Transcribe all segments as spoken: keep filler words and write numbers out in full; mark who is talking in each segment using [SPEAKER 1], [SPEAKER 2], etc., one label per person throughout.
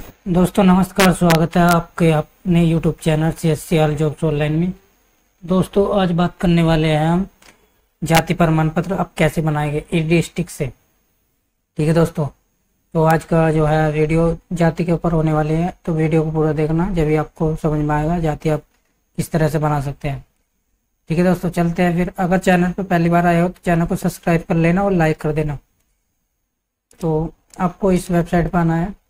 [SPEAKER 1] दोस्तों नमस्कार, स्वागत है आपके अपने YouTube channel C S C R jobs online में। दोस्तों आज बात करने वाले हैं हम जाति प्रमाण पत्र अब कैसे बनाएंगे ई डिस्ट्रिक्ट से। ठीक है दोस्तों, तो आज का जो है वीडियो जाति के ऊपर होने वाली है, तो वीडियो को पूरा देखना, जब भी आपको समझ में आएगा जाति आप किस तरह से बना सकते हैं। ठीक है दोस्तों, चलते हैं फिर। अगर चैनल पर पहली बार आए हो तो चैनल को सब्सक्राइब कर लेना और लाइक कर देना। तो आपको इस वेबसाइट पर आना है।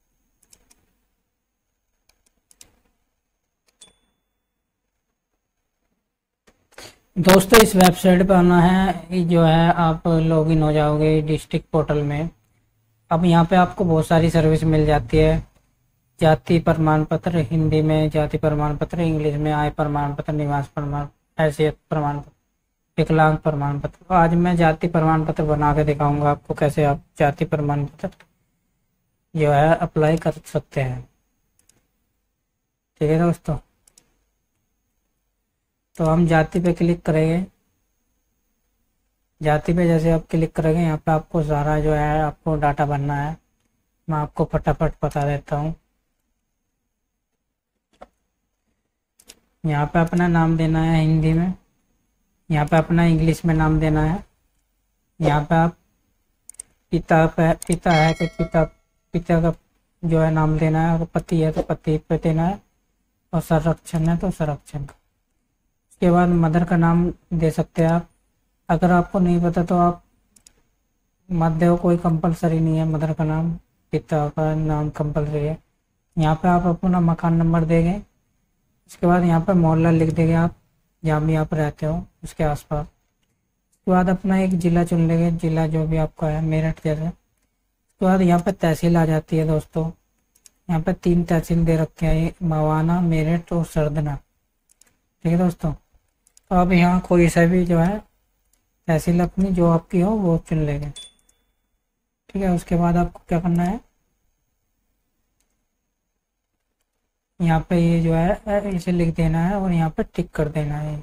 [SPEAKER 1] दोस्तों इस वेबसाइट पर आना है, ये जो है आप लॉगिन हो जाओगे डिस्ट्रिक्ट पोर्टल में। अब यहाँ पे आपको बहुत सारी सर्विस मिल जाती है। जाति प्रमाण पत्र हिंदी में, जाति प्रमाण पत्र इंग्लिश में, आय प्रमाण पत्र, निवास प्रमाण, हैसियत प्रमाण पत्र, विकलांग प्रमाण पत्र। आज मैं जाति प्रमाण पत्र बना के दिखाऊंगा आपको कैसे आप जाति प्रमाण पत्र जो है अप्लाई कर सकते हैं। ठीक है दोस्तों, तो हम जाति पे क्लिक करेंगे। जाति पे जैसे आप क्लिक करेंगे, यहाँ पे आपको सारा जो है आपको डाटा भरना है। मैं आपको फटाफट बता देता हूँ। यहाँ पे अपना नाम देना है हिंदी में, यहाँ पे अपना इंग्लिश में नाम देना है। यहाँ पे आप पिता पे पिता है तो पिता पिता का जो है नाम देना है, अगर पति है तो पति पे देना है, और संरक्षण है तो संरक्षण का। उसके बाद मदर का नाम दे सकते हैं आप। अगर आपको नहीं पता तो आप मत दो, कोई कंपलसरी नहीं है मदर का नाम। पिता का नाम कंपलसरी है। यहाँ पे आप अपना मकान नंबर देंगे। उसके बाद यहाँ पे मोहल्ला लिख देंगे आप जहाँ भी आप रहते हो उसके आसपास। उसके बाद अपना एक जिला चुन लेंगे, जिला जो भी आपका है, मेरठ जैसे। उसके बाद यहाँ पे तहसील आ जाती है दोस्तों। यहाँ पे तीन तहसील दे रखे हैं, मवाना, मेरठ और सरदना। ठीक है दोस्तों, तो अब यहाँ कोई सा भी जो है तहसील अपनी जो आपकी हो वो चुन लेंगे। ठीक है, उसके बाद आपको क्या करना है, यहाँ पे ये जो है इसे लिख देना है और यहाँ पे टिक कर देना है।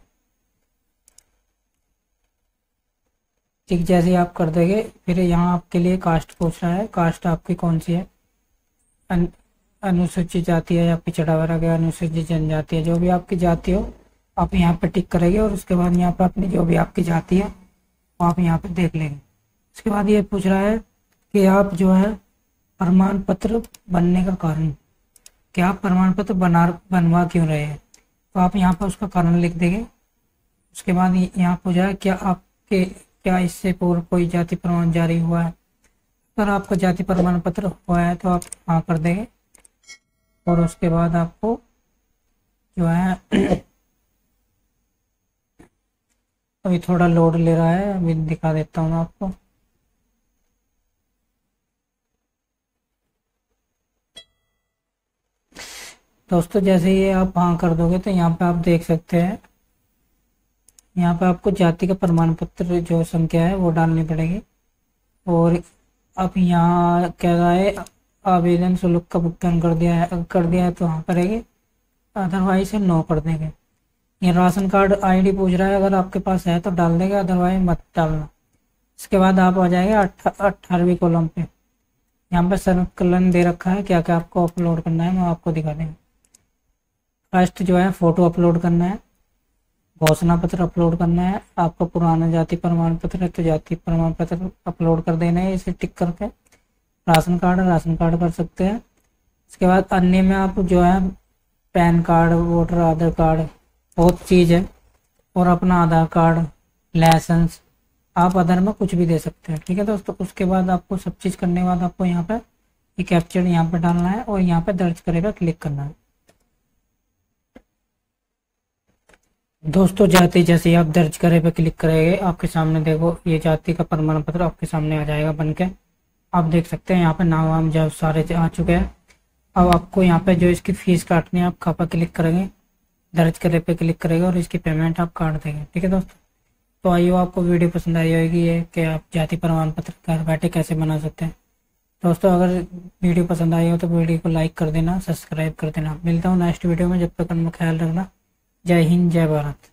[SPEAKER 1] टिक जैसे ही आप कर देंगे, फिर यहाँ आपके लिए कास्ट पूछ रहा है। कास्ट आपकी कौन सी है, अन, अनुसूचित जाति है या पिछड़ा वर्ग है, अनुसूचित जनजाति है, जो भी आपकी जाति हो आप यहाँ पे टिक करेंगे। और उसके बाद यहाँ पे अपनी जो भी आपकी जाति है वो आप यहाँ पे देख लेंगे। उसके बाद ये पूछ रहा है कि आप जो है प्रमाण पत्र बनने का कारण, कि आप प्रमाण पत्र बना बनवा क्यों रहे हैं, तो आप यहाँ पर उसका कारण लिख देंगे। उसके बाद यहाँ पूछा है क्या आपके क्या इससे पूर्व कोई जाति प्रमाण जारी हुआ है। अगर आपका जाति प्रमाण पत्र हुआ है तो आप हाँ कर देंगे। और उसके बाद आपको जो है अभी थोड़ा लोड ले रहा है, अभी दिखा देता हूँ आपको। दोस्तों जैसे ही आप हाँ कर दोगे तो यहाँ पे आप देख सकते हैं, यहाँ पे आपको जाति का प्रमाण पत्र जो संख्या है वो डालनी पड़ेगी। और अब यहाँ कह रहा है आवेदन शुल्क का भुगतान कर दिया है, कर दिया है तो हाँ करेंगे, अदरवाइज नो कर देंगे। ये राशन कार्ड आईडी पूछ रहा है, अगर आपके पास है तो डाल देंगे, अदरवाइज मत डालना। इसके बाद आप आ जाएंगे अठारहवीं कॉलम पे। यहाँ पे संकलन दे रखा है क्या क्या आपको अपलोड करना है, मैं आपको दिखा देंगे। फर्स्ट जो है फोटो अपलोड करना है, घोषणा पत्र अपलोड करना है। आपका पुराना जाति प्रमाण पत्र है तो जाति प्रमाण पत्र अपलोड कर देना है, इसे टिक करके। राशन कार्ड राशन कार्ड कर सकते हैं। इसके बाद अन्य में आप जो है PAN card, voter Aadhaar card, बहुत चीज़ है, और अपना आधार कार्ड, लाइसेंस, आप अदर में कुछ भी दे सकते हैं। ठीक है दोस्तों, उसके बाद आपको सब चीज़ करने के बाद आपको यहाँ पे ये कैप्चर यहाँ पे डालना है और यहाँ पे दर्ज करेगा क्लिक करना है। दोस्तों जाति जैसे ही आप दर्ज करे पे क्लिक करेंगे, आपके सामने देखो ये जाति का प्रमाण पत्र आपके सामने आ जाएगा बन के। आप देख सकते हैं यहाँ पे नाम वाम जब सारे आ चुके हैं। अब आपको यहाँ पे जो इसकी फीस काटनी है, आप कहाँ पर क्लिक करेंगे, दर्ज करे पे क्लिक करेगा और इसकी पेमेंट आप काट देंगे। ठीक है दोस्तों, तो आइए आपको वीडियो पसंद आई होगी ये कि आप जाति प्रमाण पत्र घर बैठे कैसे बना सकते हैं। दोस्तों अगर वीडियो पसंद आई हो तो वीडियो को लाइक कर देना, सब्सक्राइब कर देना। मिलता हूँ नेक्स्ट वीडियो में, जब तक अपना ख्याल रखना। जय हिंद, जय भारत।